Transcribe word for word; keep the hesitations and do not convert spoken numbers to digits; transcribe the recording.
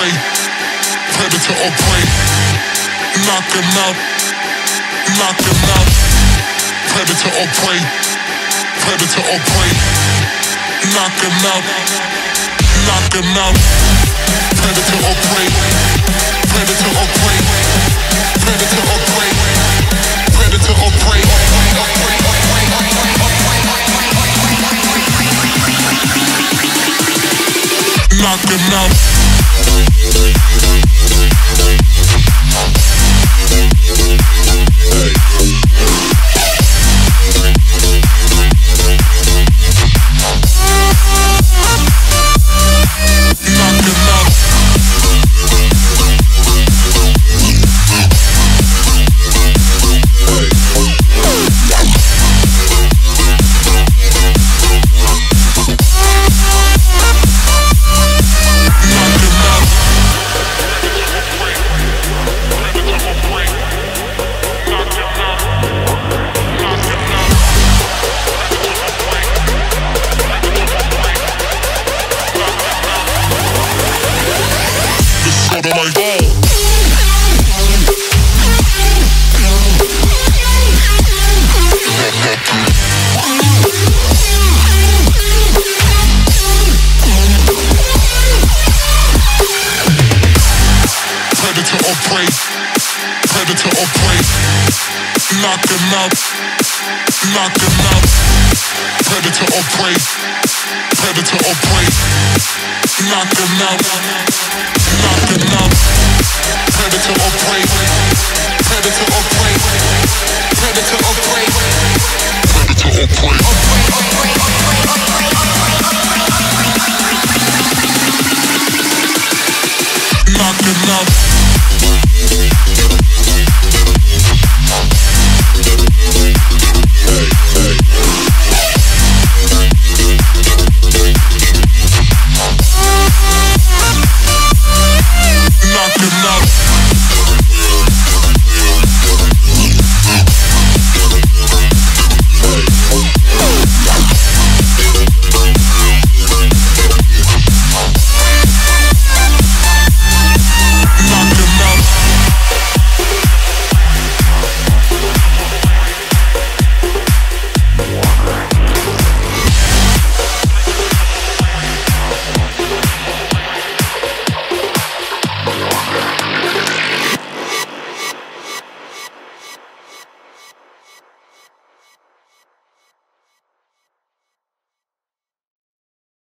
prey, predator or prey. Knock him out, knock him out. Predator or prey, predator or prey. Knock him out, knock him out. Predator or prey, predator or prey. Predator or prey, predator or prey. Knock him out. Predator or prey, knock him out, knock him out. Predator or prey, predator or prey, knock him out, knock him out. Predator or prey, predator or prey, predator or prey, predator or prey.